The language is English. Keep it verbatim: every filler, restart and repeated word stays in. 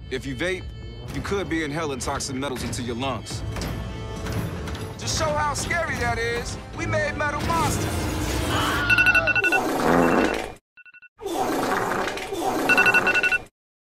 If you vape, you could be inhaling toxic metals into your lungs. To show how scary that is, we made metal monsters.